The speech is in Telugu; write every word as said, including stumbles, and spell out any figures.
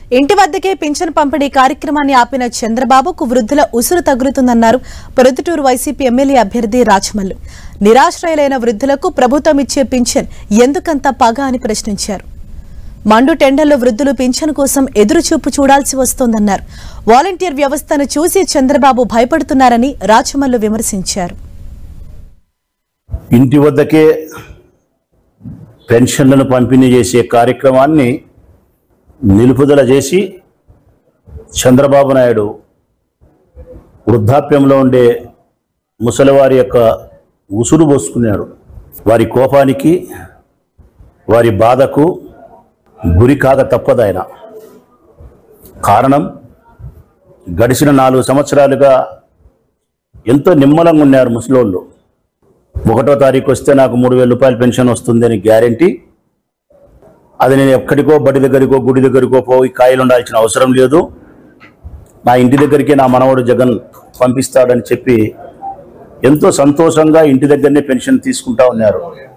ఇంటి వద్దకే పింఛను పంపిణీ కార్యక్రమాన్ని ఆపిన చంద్రబాబుకు వృద్ధుల ఉసురు తగులుతుందన్నారు ప్రొద్దుటూరు వైసీపీ ఎమ్మెల్యే అభ్యర్థి రాచమల్లు. నిరాశ్రయులైన వృద్ధులకు ప్రభుత్వం ఇచ్చే పింఛన్ ఎందుకంత పగ అని ప్రశ్నించారు. మండు టెండర్లో వృద్ధులు పింఛను కోసం ఎదురుచూపు చూడాల్సి వస్తోందన్నారు. వాలంటీర్ వ్యవస్థను చూసి చంద్రబాబు భయపడుతున్నారని రాచమల్లు విమర్శించారు. ఇంటి వద్దకే పెన్షన్లను పంపిణీ చేసే కార్యక్రమాన్ని నిలుపుదల చేసి చంద్రబాబు నాయుడు వృద్ధాప్యంలో ఉండే ముసలివారి యొక్క ఉసురు పోసుకున్నాడు. వారి కోపానికి వారి బాధకు గురి కాక తప్పదాయన. కారణం, గడిచిన నాలుగు సంవత్సరాలుగా ఎంతో నిమ్మలంగా ఉన్నారు ముసలోళ్ళు. ఒకటో తారీఖు వస్తే నాకు మూడు వేల రూపాయల పెన్షన్ వస్తుందని గ్యారంటీ. అది నేను ఎక్కడికో బడి దగ్గరికో గుడి దగ్గరికో పోయి కాయలు ఉండాల్సిన అవసరం లేదు, నా ఇంటి దగ్గరికి నా మనవడు జగన్ పంపిస్తాడని చెప్పి ఎంతో సంతోషంగా ఇంటి దగ్గరనే పెన్షన్ తీసుకుంటా ఉన్నారు.